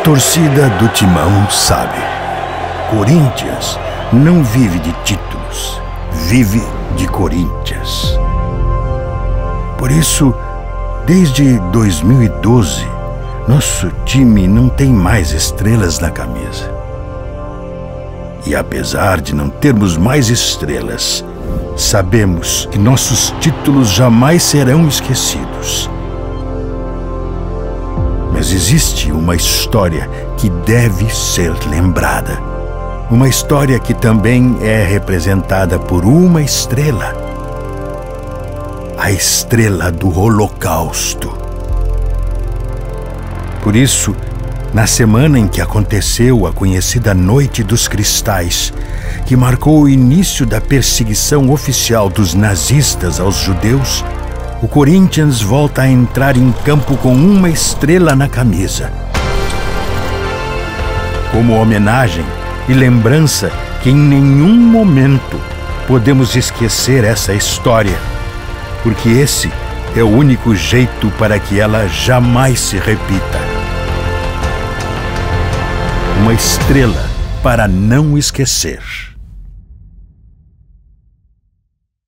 torcida do Timão sabe. Corinthians não vive de títulos, vive de Corinthians. Por isso, desde 2012, nosso time não tem mais estrelas na camisa. E apesar de não termos mais estrelas, sabemos que nossos títulos jamais serão esquecidos. Mas existe uma história que deve ser lembrada. Uma história que também é representada por uma estrela. A estrela do Holocausto. Por isso, na semana em que aconteceu a conhecida Noite dos Cristais, que marcou o início da perseguição oficial dos nazistas aos judeus, o Corinthians volta a entrar em campo com uma estrela na camisa. Como homenagem e lembrança que em nenhum momento podemos esquecer essa história, porque esse é o único jeito para que ela jamais se repita. Uma estrela para não esquecer.